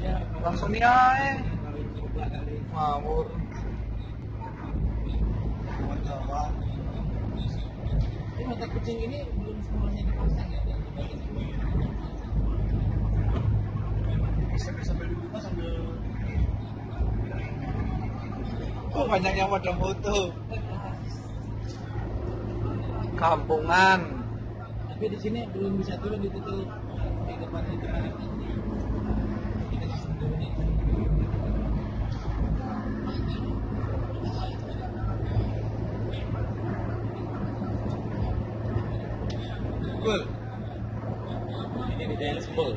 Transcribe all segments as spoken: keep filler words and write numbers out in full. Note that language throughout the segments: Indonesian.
Langsung nih aja. Ngawur. Ini mata kucing ini belum semuanya dipasang ya? Bisa sambil dibuka sambil. Oh, banyak yang pada foto. Kampungan. Tapi di sini belum bisa turun, ditutup di depan itu. Kita langsung turun itu. Cool. Ini di daerah Sebol.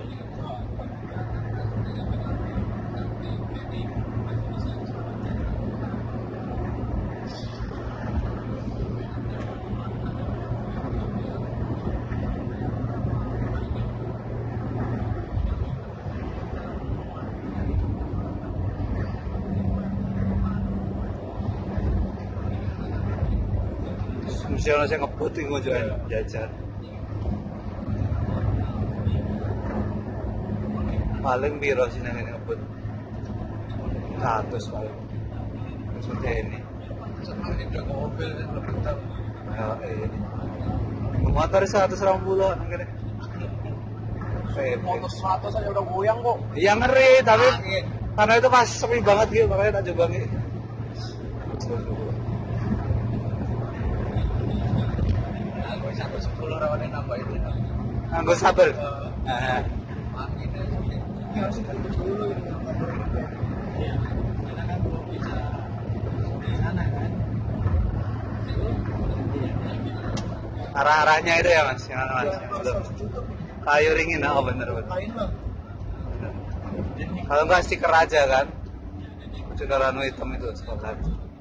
Mesti orang saya ngebut tinggal jual jajan. Paling biro sih nang ngebut. Seratus paling. Maksudnya ini. Sekarang ini udah mobil dan bentar. Ya ini. Motor seratus orang puluh nang Motor seratus aja udah goyang kok. Iya ngeri, tapi karena itu pas sepi banget gitu, makanya tak coba nih. Aku satu sepuluh rawan nambah itu. Anggo sabar. Heeh. Ini harus ditembus dulu ini. Iya. Karena kan belum bisa di sana kan. Arah-arahnya itu ya mas, yang mana mas? Kayu ringin, oh bener bener. Kalau nggak stiker aja kan, stiker anu hitam itu sekolah.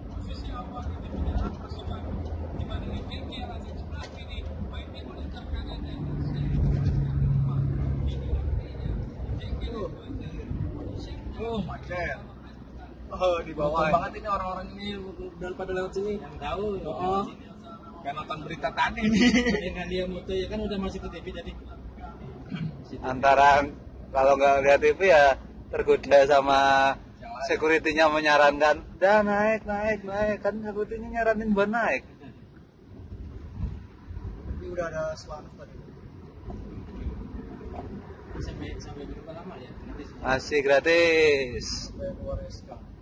Oh, macet. Oh di bawah. Banget ini orang-orang ini udah pada lewat sini. Yang tahu. Oh. Kayak nonton berita tadi nih. Dengan dia moto ya kan udah masuk ke T V tadi. Antara kalau nggak lihat T V ya tergoda sama security-nya menyarankan, dah naik naik naik kan security-nya nyaranin buat naik. Ini udah ada selang tadi. Sampai sampai berapa lama ya? Masih gratis. Sampai keluar S K.